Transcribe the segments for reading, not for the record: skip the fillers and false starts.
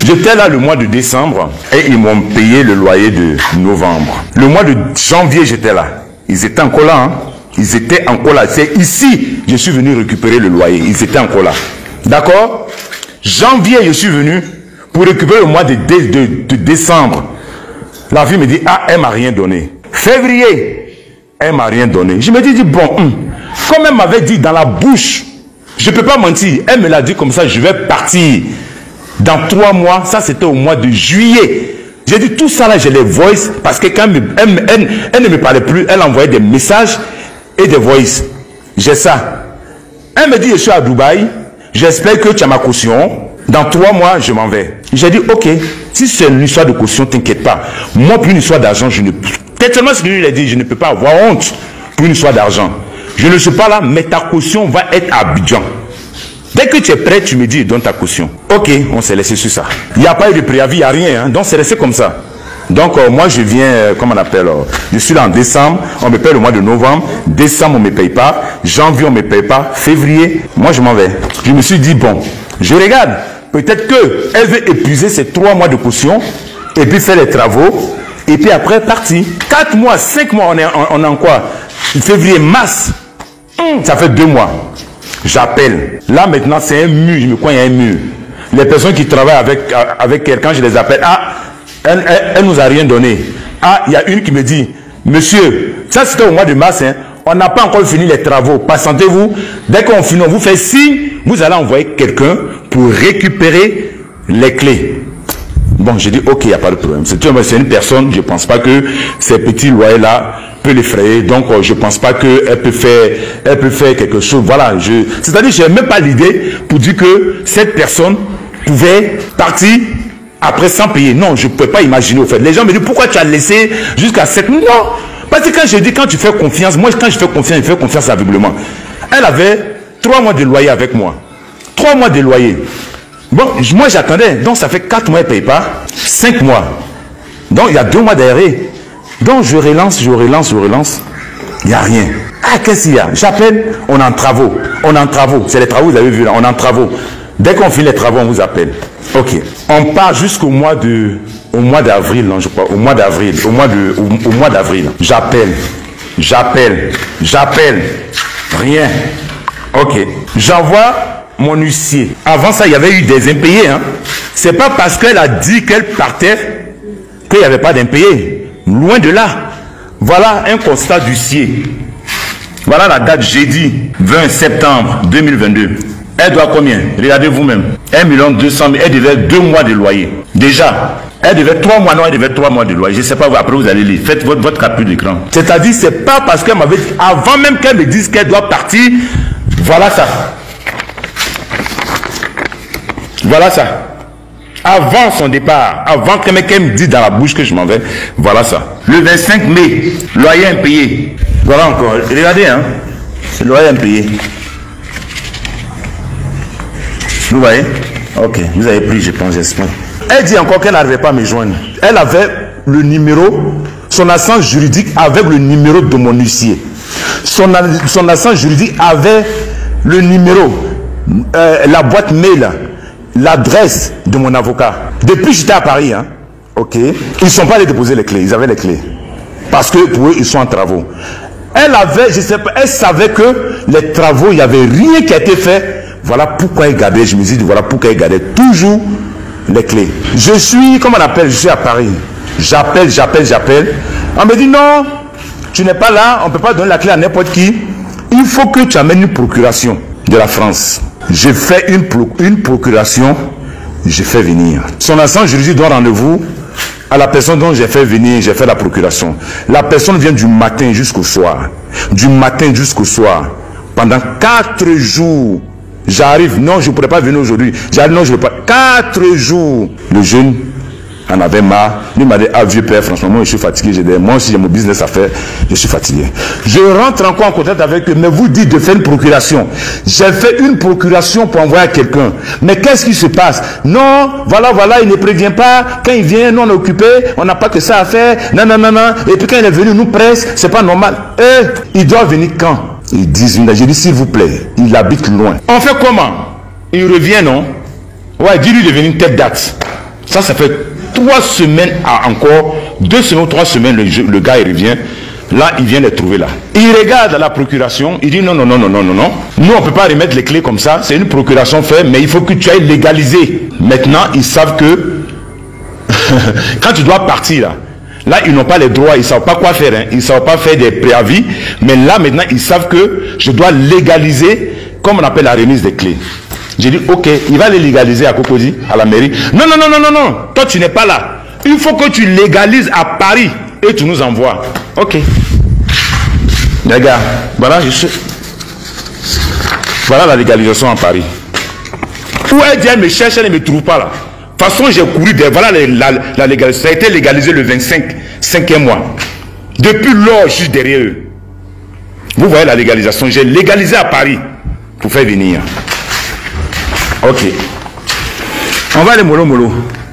J'étais là le mois de décembre et ils m'ont payé le loyer de novembre. Le mois de janvier, j'étais là. Ils étaient encore là, hein. Ils étaient encore là. C'est ici je suis venu récupérer le loyer. Ils étaient encore là. D'accord? Janvier, je suis venu pour récupérer le mois de décembre. La fille me dit, ah, elle m'a rien donné. Février, elle m'a rien donné. Je me dis, bon, comme elle m'avait dit dans la bouche, je ne peux pas mentir. Elle me l'a dit comme ça, je vais partir dans 3 mois. Ça, c'était au mois de juillet. J'ai dit, tout ça là, je les voice parce que quand elle ne me parlait plus, elle envoyait des messages et des voices. J'ai ça. Elle me dit, je suis à Dubaï, j'espère que tu as ma caution. Dans 3 mois, je m'en vais. J'ai dit, ok, si c'est une histoire de caution, t'inquiète pas. Moi, pour une histoire d'argent, je ne peux... Tellement ce que lui a dit, je ne peux pas avoir honte pour une histoire d'argent. Je ne suis pas là, mais ta caution va être à Abidjan. Dès que tu es prêt, tu me dis, donne ta caution. Ok, on s'est laissé sur ça. Il n'y a pas eu de préavis, il n'y a rien. Hein, donc, c'est resté comme ça. Donc, moi, je viens, comment on appelle, je suis là en décembre, on me paye le mois de novembre, décembre, on ne me paye pas, janvier, on ne me paye pas, février, moi, je m'en vais. Je me suis dit, bon, je regarde, peut-être qu'elle veut épuiser ces 3 mois de caution, et puis faire les travaux, et puis après, partir. 4 mois, 5 mois, on est en quoi? Février, mars, ça fait 2 mois. J'appelle. Là, maintenant, c'est un mur, je me crois, il y a un mur. Les personnes qui travaillent avec quelqu'un, je les appelle, ah, elle nous a rien donné. Ah, il y a une qui me dit, monsieur, ça c'était au mois de mars, hein, on n'a pas encore fini les travaux, patientez-vous, dès qu'on finit, on vous fait signe, vous allez envoyer quelqu'un pour récupérer les clés. Bon, j'ai dit, ok, il n'y a pas de problème. C'est une personne, je ne pense pas que ces petits loyers-là peut l'effrayer, donc je ne pense pas qu'elle peut faire quelque chose. Voilà, c'est-à-dire, je n'ai même pas l'idée pour dire que cette personne pouvait partir après sans payer. Non, je ne peux pas imaginer au fait. Les gens me disent, pourquoi tu as laissé jusqu'à 7 mois? Non, parce que quand je dis, quand tu fais confiance, moi quand je fais confiance aveuglément. Elle avait 3 mois de loyer avec moi. 3 mois de loyer. Bon, moi j'attendais, donc ça fait 4 mois, elle ne paye pas. 5 mois. Donc il y a 2 mois d'arrêt. Donc je relance. Il n'y a rien. Ah, qu'est-ce qu'il y a? J'appelle, on est en travaux. C'est les travaux, vous avez vu là, on est en travaux. Dès qu'on finit les travaux, on vous appelle. Ok. On part jusqu'au mois d'avril, non, je crois. Au mois d'avril. J'appelle. Rien. Ok. J'envoie mon huissier. Avant ça, il y avait eu des impayés. Hein. C'est pas parce qu'elle a dit qu'elle partait qu'il n'y avait pas d'impayés. Loin de là. Voilà un constat d'huissier. Voilà la date jeudi 20 septembre 2022. Elle doit combien? Regardez vous-même. 1 200 000. Elle devait 2 mois de loyer. Déjà. Elle devait 3 mois. Non, elle devait 3 mois de loyer. Je ne sais pas, après vous allez lire. Faites votre capture d'écran. C'est-à-dire, c'est pas parce qu'elle m'avait dit, avant même qu'elle me dise qu'elle doit partir, voilà ça. Voilà ça. Avant son départ, avant qu'elle me dise dans la bouche que je m'en vais, voilà ça. Le 25 mai, loyer impayé. Voilà encore. Regardez, hein. C'est le loyer impayé. Vous voyez? Ok, vous avez pris, je pense, j'espère. Elle dit encore qu'elle n'arrivait pas à me joindre. Elle avait le numéro, son assistance juridique avec le numéro de mon huissier. Son assistance juridique avait le numéro, la boîte mail, l'adresse de mon avocat. Depuis j'étais à Paris, hein. Ok. Ils ne sont pas allés déposer les clés, ils avaient les clés. Parce que pour eux, ils sont en travaux. Elle avait, je sais pas, elle savait que les travaux, il n'y avait rien qui a été fait. Voilà pourquoi elle gardait, je me dis, voilà pourquoi elle gardait toujours les clés. Je suis, comment on appelle, je suis à Paris. J'appelle. On me dit non, tu n'es pas là, on ne peut pas donner la clé à n'importe qui. Il faut que tu amènes une procuration de la France. Je fais une procuration, je fais venir. Son assistant juridique donne rendez-vous à la personne dont j'ai fait venir, j'ai fait la procuration. La personne vient du matin jusqu'au soir. Pendant 4 jours. J'arrive, non, je ne pourrais pas venir aujourd'hui. J'arrive, non, je ne peux pas. 4 jours. Le jeune en avait marre. Il m'a dit, ah vieux père, franchement, moi je suis fatigué. Moi aussi j'ai mon business à faire, je suis fatigué. Je rentre encore en contact avec eux, mais vous dites de faire une procuration. J'ai fait une procuration pour envoyer à quelqu'un. Mais qu'est-ce qui se passe? Non, voilà, il ne prévient pas. Quand il vient, nous on est occupé, on n'a pas que ça à faire. Non. Et puis quand il est venu, nous presse, c'est pas normal. Il doit venir quand? Ils disent, j'ai dit s'il vous plaît, il habite loin. On fait comment? Il revient, non? Ouais, dis-lui de venir telle date. Ça fait 3 semaines à encore, 2 semaines ou 3 semaines, le gars il revient. Là, il vient les trouver là. Il regarde la procuration, il dit non, non, non, non, non, non, non. Nous, on ne peut pas remettre les clés comme ça. C'est une procuration faite, mais il faut que tu ailles légaliser. Maintenant, ils savent que quand tu dois partir là, ils n'ont pas les droits, ils ne savent pas quoi faire. Hein. Ils ne savent pas faire des préavis. Mais là, maintenant, ils savent que je dois légaliser, comme on appelle la remise des clés. J'ai dit, ok, il va les légaliser à Cocody, à la mairie. Non, non, non, non, non, non. Toi, tu n'es pas là. Il faut que tu légalises à Paris et tu nous envoies. Ok. Les gars, voilà, voilà la légalisation à Paris. Où elle dit, elle me cherche, elle ne me trouve pas là. De toute façon, j'ai couru des... Voilà la légalisation. Ça a été légalisé le 5e mois. Depuis lors, je suis derrière eux. Vous voyez la légalisation. J'ai légalisé à Paris pour faire venir. Ok. On va aller mollo mollo.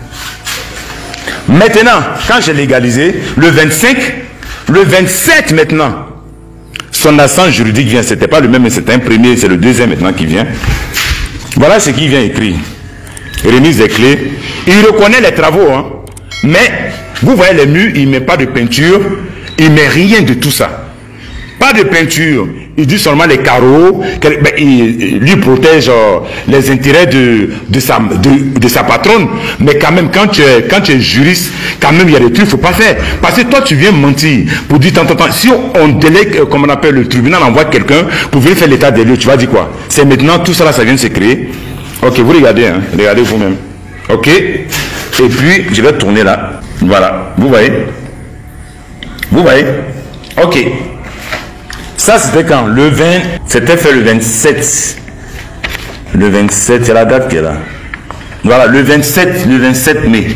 Maintenant, quand j'ai légalisé, le 25, le 27 maintenant, son assent juridique vient. C'était pas le même, mais c'est un premier, c'est le deuxième maintenant qui vient. Voilà ce qu'il vient écrire. Remise des clés. Il reconnaît les travaux, hein. Mais, vous voyez les murs, il ne met pas de peinture, il ne met rien de tout ça. Pas de peinture. Il dit seulement les carreaux, il lui protège les intérêts de sa patronne. Mais quand même, quand tu es juriste, quand même, il y a des trucs qu'il ne faut pas faire. Parce que toi, tu viens mentir pour dire tant. Si on délègue, comme on appelle le tribunal, envoie quelqu'un pour venir faire l'état des lieux, tu vas dire quoi? C'est maintenant, tout ça là, ça vient de se créer. Ok, vous regardez, hein, regardez vous-même. Ok? Et puis, je vais tourner là. Voilà, vous voyez? Vous voyez? Ok. Ça, c'était quand? Le 20, c'était fait le 27. Le 27, c'est la date qui est là. Voilà, le 27 mai.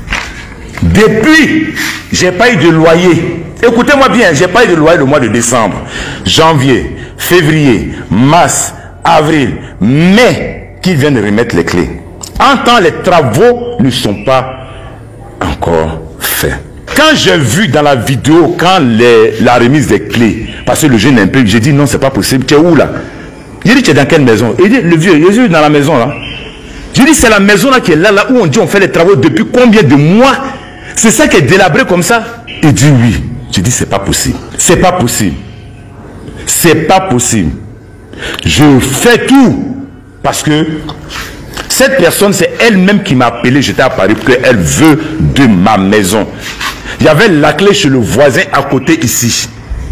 Depuis, j'ai pas eu de loyer. Écoutez-moi bien, j'ai pas eu de loyer le mois de décembre, janvier, février, mars, avril, mai, qu'ils viennent de remettre les clés. En temps, les travaux ne sont pas encore faits. Quand j'ai vu dans la vidéo, quand la remise des clés, parce que le jeune un peu, j'ai dit non, c'est pas possible. Tu es où là? J'ai dit, tu es dans quelle maison? Il dit, le vieux, il est dans la maison là. J'ai dit, c'est la maison là qui est là, là où on dit on fait les travaux depuis combien de mois? C'est ça qui est délabré comme ça? Il dit oui. J'ai dit, c'est pas possible. C'est pas possible. C'est pas possible. Je fais tout parce que cette personne, c'est elle-même qui m'a appelé, j'étais à Paris, parce qu'elle veut de ma maison. Il y avait la clé chez le voisin à côté ici.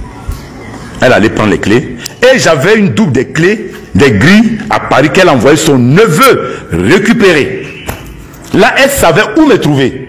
Elle allait prendre les clés. Et j'avais une double des clés, des grilles à Paris qu'elle envoyait son neveu récupérer. Là, elle savait où me trouver.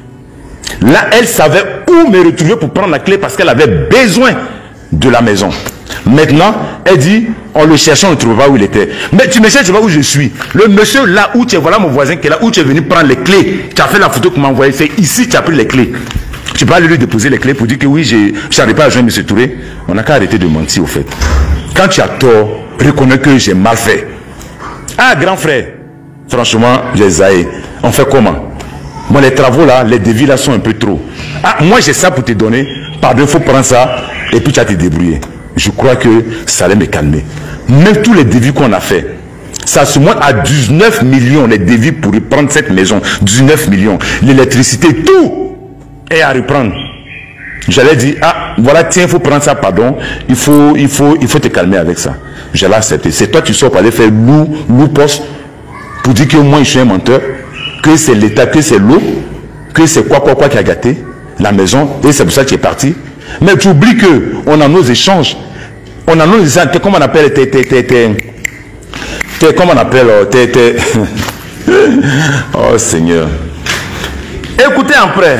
Là, elle savait où me retrouver pour prendre la clé parce qu'elle avait besoin de la maison. Maintenant, elle dit, on le cherchait, on ne trouvait pas où il était. Mais tu me cherches, tu vois où je suis. Le monsieur là où tu es, voilà mon voisin qui est là, où tu es venu prendre les clés. Tu as fait la photo que m'a envoyée, c'est ici tu as pris les clés. Tu peux aller lui déposer les clés pour dire que oui, je n'arrive pas à joindre M. Touré. On n'a qu'à arrêter de mentir au fait. Quand tu as tort, reconnais que j'ai mal fait. Ah, grand frère, franchement, j'ai zaï. On fait comment? Bon, les travaux là, les devis là sont un peu trop. Ah, moi j'ai ça pour te donner. Pardon, il faut prendre ça et puis tu vas te débrouiller. Je crois que ça allait me calmer. Même tous les devis qu'on a fait, ça se monte à 19 millions les devis pour reprendre cette maison. 19 millions. L'électricité, tout est à reprendre. J'allais dire, ah, voilà, tiens, il faut prendre ça, pardon. Il faut te calmer avec ça. Je l'ai accepté. C'est toi, tu sors pour aller faire loup poste pour dire que moi, je suis un menteur, que c'est l'État, que c'est l'eau, que c'est quoi qui a gâté la maison, et c'est pour ça que tu es parti. Mais tu oublies que on a nos échanges. On a nos échanges, comment on appelle, comment on appelle, oh Seigneur. Écoutez après.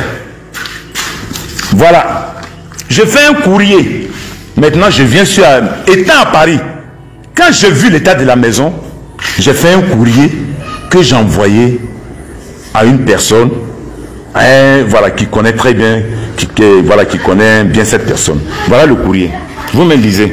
Voilà. Je fais un courrier. Maintenant, je viens sur... Étant à Paris, quand j'ai vu l'état de la maison, j'ai fait un courrier que j'ai envoyé à une personne, voilà, qui connaît très bien, qui connaît bien cette personne. Voilà le courrier. Vous me lisez.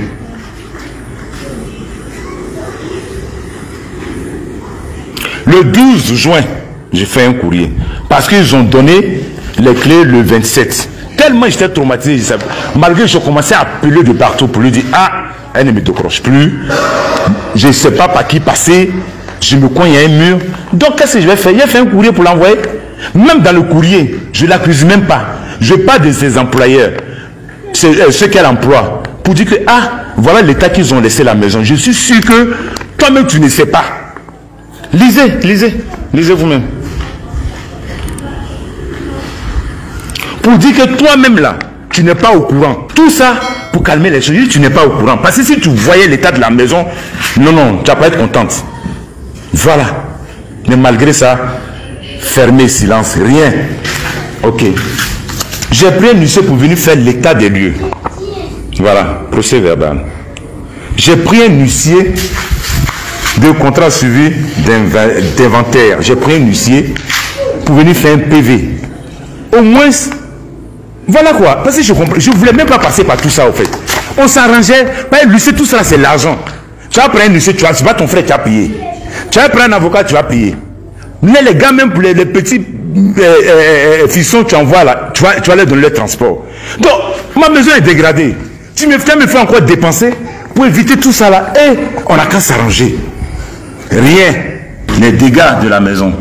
Le 12 juin, j'ai fait un courrier. Parce qu'ils ont donné les clés le 27. Tellement j'étais traumatisé, malgré que je commençais à appeler de partout pour lui dire, ah, elle ne me décroche plus, je ne sais pas par qui passer, je me coins, il y a un mur. Donc qu'est-ce que je vais faire? J'ai fait un courrier pour l'envoyer. Même dans le courrier, je ne l'accuse même pas. Je parle de ses employeurs, ceux qu'elle emploie, pour dire que, ah, voilà l'état qu'ils ont laissé la maison. Je suis sûr que toi-même, tu ne sais pas. Lisez, lisez, lisez vous-même. Pour dire que toi-même là, tu n'es pas au courant. Tout ça, pour calmer les choses, tu n'es pas au courant. Parce que si tu voyais l'état de la maison, non, tu vas pas être contente. Voilà. Mais malgré ça, fermez, silence, rien. Ok. J'ai pris un huissier pour venir faire l'état des lieux. Voilà, procès verbal. J'ai pris un huissier de contrat suivi d'inventaire. J'ai pris un huissier pour venir faire un PV. Au moins, voilà quoi. Parce que je ne voulais même pas passer par tout ça, au fait. On s'arrangeait. L'huissier, tout ça, c'est l'argent. Tu vas prendre un huissier, c'est pas ton frère qui a payé. Tu vas prendre un avocat, tu vas payer. Mais les gars, même pour les petits fissons que tu envoies là, tu vas leur donner le transport. Donc, ma maison est dégradée. Tu me fais encore dépenser pour éviter tout ça là. Et on n'a qu'à s'arranger. Rien. Les dégâts de la maison.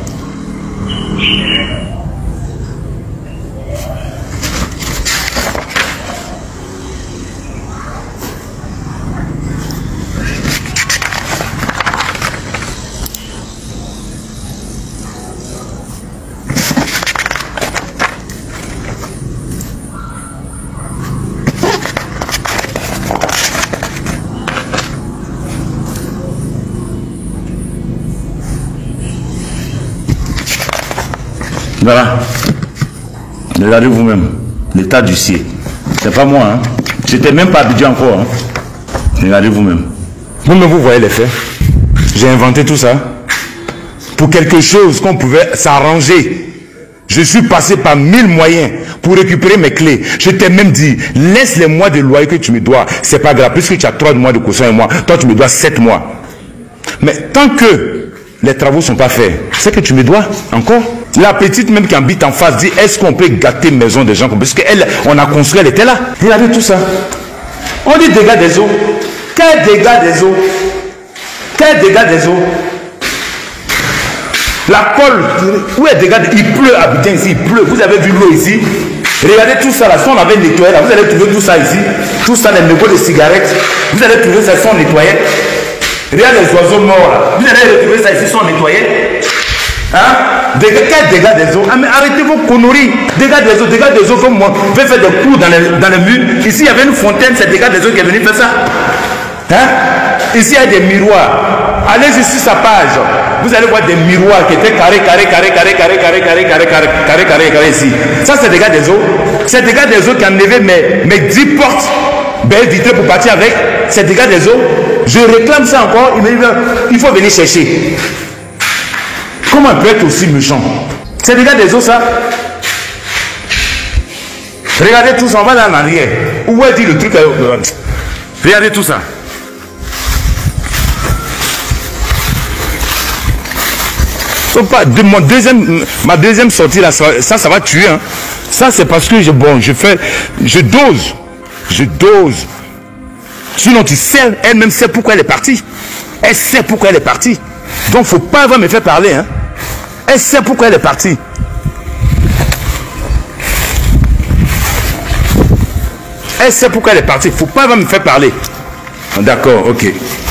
Voilà. Regardez vous-même. L'état d'huissier. C'est pas moi, hein. J'étais même pas habitué encore, hein. Regardez vous-même. Vous-même, vous voyez les faits. J'ai inventé tout ça. Pour quelque chose qu'on pouvait s'arranger. Je suis passé par 1000 moyens pour récupérer mes clés. Je t'ai même dit, laisse les mois de loyer que tu me dois. C'est pas grave, puisque tu as 3 mois de caution et moi. Toi, tu me dois 7 mois. Mais tant que les travaux ne sont pas faits, c'est que tu me dois encore. La petite même qui habite en face dit, est-ce qu'on peut gâter maison des gens? Parce qu'elle, on a construit, elle était là. Regardez tout ça. On dit dégâts des eaux. Quel dégâts des eaux? Quel dégâts des eaux? La colle, où est dégâts? Il pleut, habitant ici, il pleut. Vous avez vu l'eau ici? Regardez tout ça là, si on avait nettoyé là, vous allez trouver tout ça ici. Tout ça, les mégots de cigarettes. Vous allez trouver ça, sont nettoyés. Regardez les oiseaux morts là. Vous allez retrouver ça ici, sont nettoyés. Hein? Quel dégâts des eaux? Ah, mais arrêtez vos conneries. Dégâts des eaux comme moi. Vous faites des trous dans les murs. Ici, il y avait une fontaine, c'est dégâts des eaux qui est venu faire ça. Hein? Ici, il y a des miroirs. Allez sur sa page. Vous allez voir des miroirs qui étaient carrés ici. Ça, c'est dégâts des eaux. C'est dégâts des eaux qui enlevaient mes 10 portes belles vitrées pour partir avec. C'est dégâts des eaux. Je réclame ça encore. Il me dit, il faut venir chercher. Comment on peut être aussi méchant? C'est dégâts des eaux, ça. Regardez tout ça, on va là en arrière. Où est dit le truc? Regardez tout ça. Ma deuxième sortie là, ça va tuer. Hein. Ça c'est parce que je dose. Sinon tu sais, elle-même sait pourquoi elle est partie. Elle sait pourquoi elle est partie. Donc faut pas avoir me faire parler. Hein. Elle sait pourquoi elle est partie. Elle sait pourquoi elle est partie. Faut pas avoir me faire parler. D'accord, ok.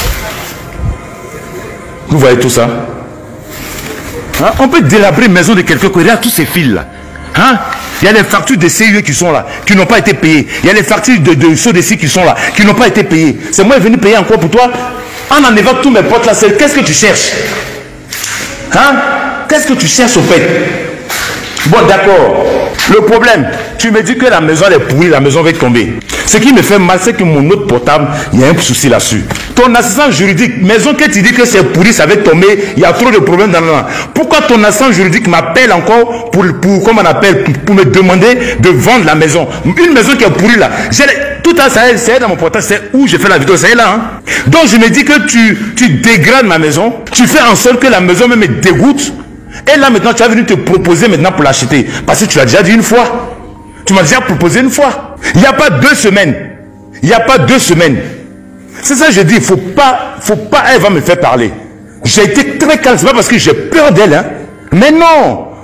Vous voyez tout ça? Hein? On peut délabrer une maison de quelqu'un. Regarde tous ces fils là. Hein? Il y a les factures de CIE qui sont là, qui n'ont pas été payées. Il y a les factures de SODECI qui sont là, qui n'ont pas été payées. C'est moi venu payer encore pour toi. En enlevant tous mes potes là, qu'est-ce que tu cherches? Hein? Qu'est-ce que tu cherches au fait? Bon, d'accord. Le problème, tu me dis que la maison elle est pourrie, la maison va tomber. Ce qui me fait mal, c'est que mon autre portable, il y a un souci là-dessus. Ton assistant juridique, maison que tu dis que c'est pourri, ça va tomber, il y a trop de problèmes dans le... Pourquoi ton assistant juridique m'appelle encore pour comment on appelle, pour me demander de vendre la maison? Une maison qui est pourrie là. Tout ça, c'est dans mon portable, c'est où j'ai fait la vidéo, c'est là. Hein? Donc je me dis que tu dégrades ma maison, tu fais en sorte que la maison me dégoûte. Et là maintenant tu as venu te proposer maintenant pour l'acheter. Parce que tu l'as déjà dit une fois. Tu m'as déjà proposé une fois. Il n'y a pas 2 semaines. Il n'y a pas 2 semaines. C'est ça que je dis. Il faut pas elle va me faire parler. J'ai été très calme. C'est pas parce que j'ai peur d'elle. Hein. Mais non.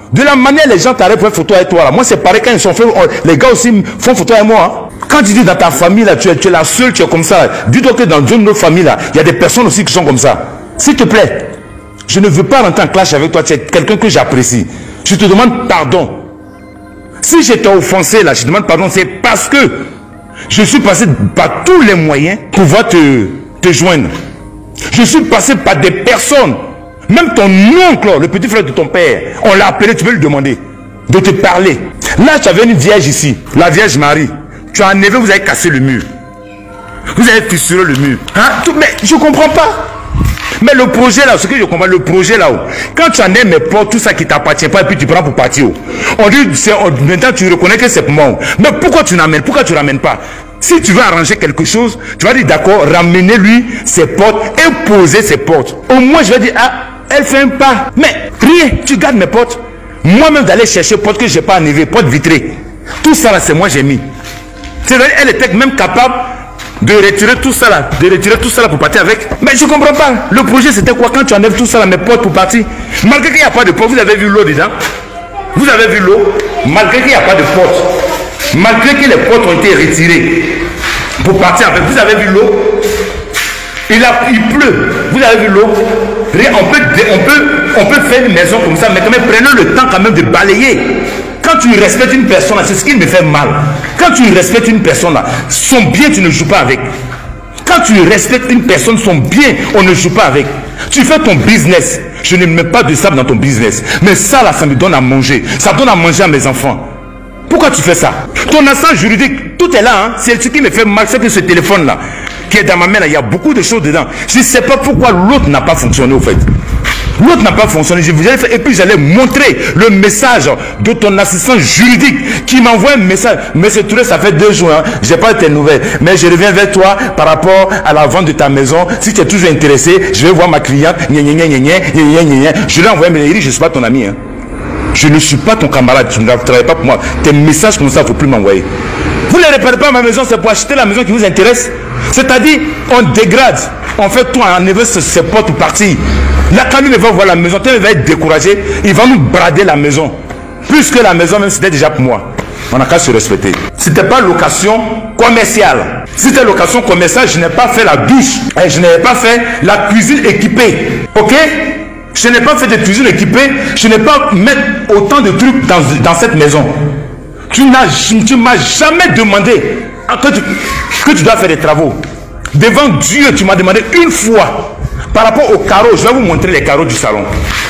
De la manière les gens t'arrêtent pour faire photo avec toi là. Moi c'est pareil quand ils sont fait, les gars aussi font photo avec moi. Hein. Quand tu dis dans ta famille là, tu es la seule, tu es comme ça. Dis-toi que dans une autre famille là, il y a des personnes aussi qui sont comme ça. S'il te plaît, je ne veux pas rentrer en clash avec toi. Tu es quelqu'un que j'apprécie. Je te demande pardon. Si je t'ai offensé là, je te demande pardon, c'est parce que je suis passé par tous les moyens pour pouvoir te joindre. Je suis passé par des personnes. Même ton oncle, le petit frère de ton père, on l'a appelé, tu peux lui demander de te parler. Là, tu avais une vierge ici, la Vierge Marie. Tu as enlevé, vous avez cassé le mur. Vous avez fissuré le mur. Hein? Mais je ne comprends pas. Mais le projet là, ce que je comprends, le projet là-haut, quand tu en es mes portes, tout ça qui ne t'appartient pas, et puis tu prends pour partir. On dit, maintenant tu reconnais que c'est pour moi. Mais pourquoi tu n'amènes, pourquoi tu ne ramènes pas? Si tu veux arranger quelque chose, tu vas dire d'accord, ramener lui ses portes et poser ses portes. Au moins je vais dire, ah, elle fait un pas. Mais rien, tu gardes mes portes. Moi-même d'aller chercher portes que je n'ai pas enlevées, portes vitrées. Tout ça là, c'est moi j'ai mis. C'est-à-dire, elle était même capable de retirer tout ça là, pour partir avec. Mais je ne comprends pas. Le projet c'était quoi quand tu enlèves tout ça là, mes portes pour partir? Malgré qu'il n'y a pas de porte, vous avez vu l'eau dedans? Vous avez vu l'eau? Malgré qu'il n'y a pas de porte, malgré que les portes ont été retirées pour partir avec, vous avez vu l'eau? Il pleut, vous avez vu l'eau? On peut faire une maison comme ça, mais quand même prenez le temps quand même de balayer. Quand tu respectes une personne, c'est ce qui me fait mal. Quand tu respectes une personne, là, son bien, tu ne joues pas avec. Quand tu respectes une personne, son bien, on ne joue pas avec. Tu fais ton business. Je ne mets pas de sable dans ton business. Mais ça, là, ça me donne à manger. Ça donne à manger à mes enfants. Pourquoi tu fais ça? Ton assistance juridique, tout est là. Hein? C'est ce qui me fait mal, c'est que ce téléphone-là, qui est dans ma main, là, il y a beaucoup de choses dedans. Je ne sais pas pourquoi l'autre n'a pas fonctionné, au fait. L'autre n'a pas fonctionné. Je vous ai fait, et puis j'allais montrer le message de ton assistant juridique qui m'envoie un message. Monsieur Touré, ça fait 2 jours, hein, je n'ai pas tes nouvelles. Mais je reviens vers toi par rapport à la vente de ta maison. Si tu es toujours intéressé, je vais voir ma cliente. Je lui ai envoyé, mais je ne suis pas ton ami. Hein. Je ne suis pas ton camarade. Tu ne travailles pas pour moi. Tes messages comme ça, il ne faut plus m'envoyer. Vous ne réparez pas ma maison, c'est pour acheter la maison qui vous intéresse. C'est-à-dire, on dégrade. On fait tout en enlever ses portes pour partir. Là, quand lui va voir la maison, il va être découragé, il va nous brader la maison. Puisque la maison, même c'était déjà pour moi. On n'a qu'à se respecter. Ce n'était pas location commerciale. Si c'était location commerciale, je n'ai pas fait la douche. Et je n'ai pas fait la cuisine équipée. Ok? Je n'ai pas fait de cuisine équipée. Je n'ai pas mis autant de trucs dans cette maison. Tu ne m'as jamais demandé que tu dois faire des travaux. Devant Dieu, tu m'as demandé une fois. Par rapport aux carreaux, je vais vous montrer les carreaux du salon.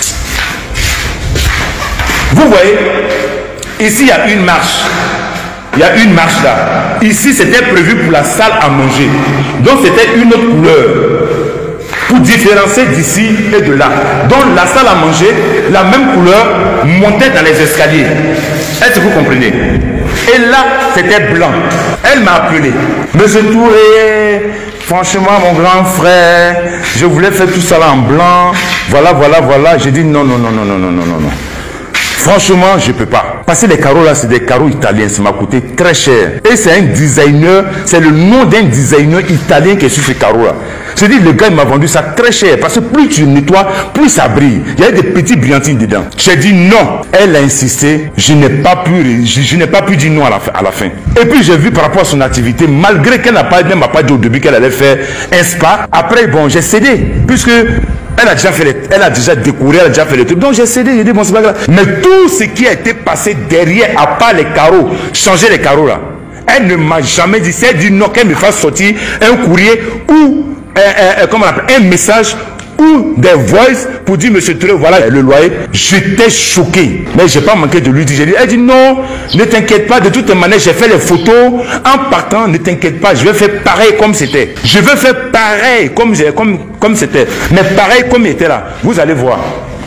Vous voyez, ici il y a une marche. Il y a une marche là. Ici c'était prévu pour la salle à manger. Donc c'était une autre couleur. Pour différencier d'ici et de là. Donc la salle à manger, la même couleur, montait dans les escaliers. Est-ce que vous comprenez? Et là, c'était blanc. Elle m'a appelé. Monsieur Touré, franchement, mon grand frère, je voulais faire tout ça là en blanc. Voilà. J'ai dit non. Franchement, je ne peux pas. Parce que les carreaux là, c'est des carreaux italiens. Ça m'a coûté très cher. Et c'est un designer, c'est le nom d'un designer italien qui est sur ces carreaux là. Je dis, le gars, il m'a vendu ça très cher. Parce que plus tu nettoies, plus ça brille. Il y a des petits brillantines dedans. J'ai dit non. Elle a insisté. Je n'ai pas pu dire non à la fin. Et puis, j'ai vu par rapport à son activité, malgré qu'elle n'a pas dit au début qu'elle allait faire un spa. Après, bon, j'ai cédé. Puisque elle a déjà découvert, elle a déjà fait le truc. Donc, j'ai cédé. J'ai dit, bon, c'est pas grave. Mais tout ce qui a été passé derrière, à part les carreaux, changer les carreaux là, elle ne m'a jamais dit. Elle dit non, qu'elle me fasse sortir un courrier ou un message ou des voices pour dire monsieur Touré, voilà le loyer. J'étais choqué, mais j'ai pas manqué de lui dire. Elle dit non, ne t'inquiète pas, de toute manière j'ai fait les photos en partant, ne t'inquiète pas, je vais faire pareil comme c'était. Je vais faire pareil comme c'était, mais pareil comme il était là. Vous allez voir.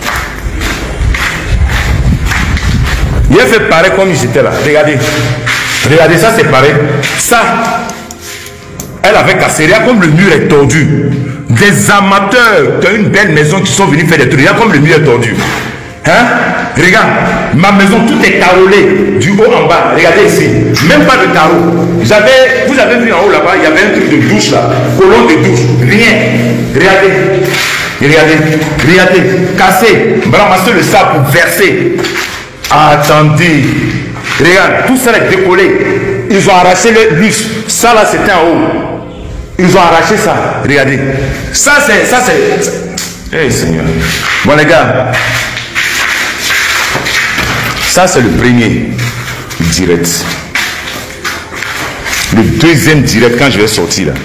Il a fait pareil comme j'étais là. Regardez, ça c'est pareil. Ça, elle avait cassé, regarde comme le mur est tordu. Des amateurs qui ont une belle maison qui sont venus faire des trucs, regarde comme le mur est tordu. Hein? Regarde, ma maison tout est carrelé, du haut en bas. Regardez ici, même pas de carreau. Vous avez vu en haut là-bas, il y avait un truc de douche là, colonne de douche, rien. Regardez, cassé, ramasser le sable pour verser. Attendez. Regarde, tout ça est décollé. Ils ont arraché le lustre. Ça là, c'était en haut. Ils ont arraché ça. Regardez. Ça c'est... Eh Seigneur. Bon les gars. Ça c'est le premier direct. Le deuxième direct quand je vais sortir là.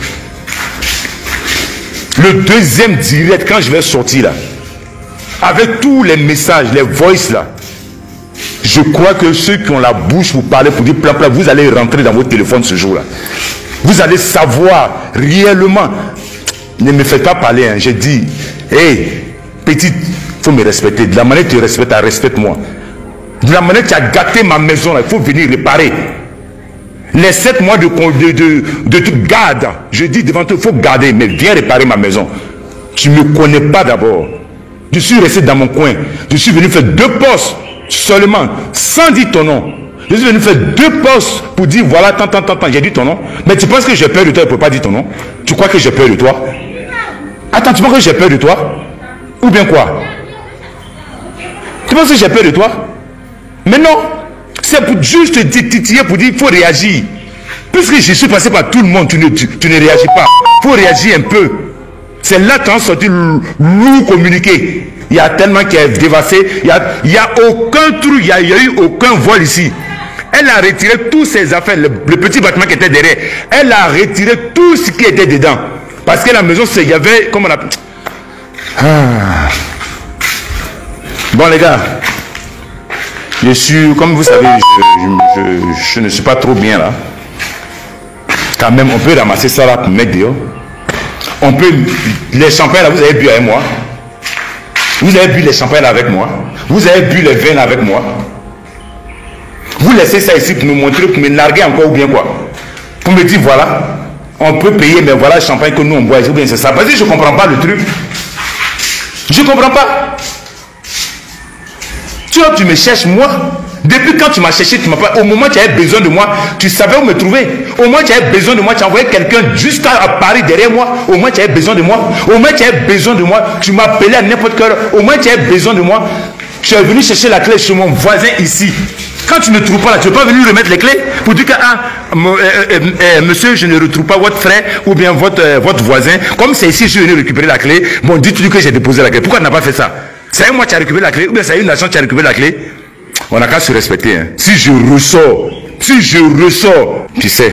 Le deuxième direct quand je vais sortir là. Avec tous les messages, les voices là. Je crois que ceux qui ont la bouche pour parler, pour dire plan plan, vous allez rentrer dans votre téléphone ce jour-là. Vous allez savoir réellement. Ne me faites pas parler, hein. J'ai dit, hé, petite, il faut me respecter. De la manière que tu respectes, respecte-moi. De la manière que tu as gâté ma maison, là, il faut venir réparer. Les 7 mois de garde, je dis devant toi, il faut garder, mais viens réparer ma maison. Tu ne me connais pas d'abord. Je suis resté dans mon coin. Je suis venu faire 2 postes seulement, sans dire ton nom. Je suis venu faire 2 postes pour dire voilà, tant, j'ai dit ton nom. Mais tu penses que j'ai peur de toi, je ne peux pas dire ton nom? Tu crois que j'ai peur de toi? Attends, tu penses que j'ai peur de toi? Ou bien quoi? Tu penses que j'ai peur de toi? Mais non, c'est pour juste te titiller, pour dire il faut réagir. Puisque je suis passé par tout le monde, tu ne réagis pas. Il faut réagir un peu. C'est là que tu as sorti lourd communiqué. Il y a tellement qui est dévasté. Il n'y a aucun truc, il n'y a eu aucun vol ici. Elle a retiré toutes ses affaires, le petit bâtiment qui était derrière. Elle a retiré tout ce qui était dedans. Parce que la maison, il y avait, comment on appelle. Bon les gars, je suis, comme vous savez, je ne suis pas trop bien là. Quand même, on peut ramasser ça là pour mettre dehors. On peut, les champagnes là, vous avez bu avec moi. Vous avez bu les champagnes là avec moi. Vous avez bu les vins là avec moi. Vous laissez ça ici pour me montrer, pour me larguer encore ou bien quoi. Pour me dire voilà, on peut payer, mais voilà le champagne que nous on boit. Ou bien c'est ça. Parce que je ne comprends pas le truc. Je ne comprends pas. Tu me cherches moi. Depuis quand tu m'as cherché, tu m'as pas. Au moment où tu avais besoin de moi, tu savais où me trouver. Au moment où tu avais besoin de moi, tu as envoyé quelqu'un jusqu'à Paris derrière moi. Au moins tu avais besoin de moi. Au moment où tu avais besoin de moi, tu m'appelais à n'importe quelle heure. Au moins tu avais besoin de moi. Je suis venu chercher la clé chez mon voisin ici. Quand tu ne trouves pas là, tu ne peux pas venir remettre les clés pour dire que monsieur, je ne retrouve pas votre frère ou bien votre voisin. Comme c'est ici, je suis venu récupérer la clé. Bon, dites-lui que j'ai déposé la clé. Pourquoi tu n'as pas fait ça? C'est moi qui as récupéré la clé ou bien c'est une nation qui a récupéré la clé? On n'a qu'à se respecter. Hein. Si je ressors, tu sais,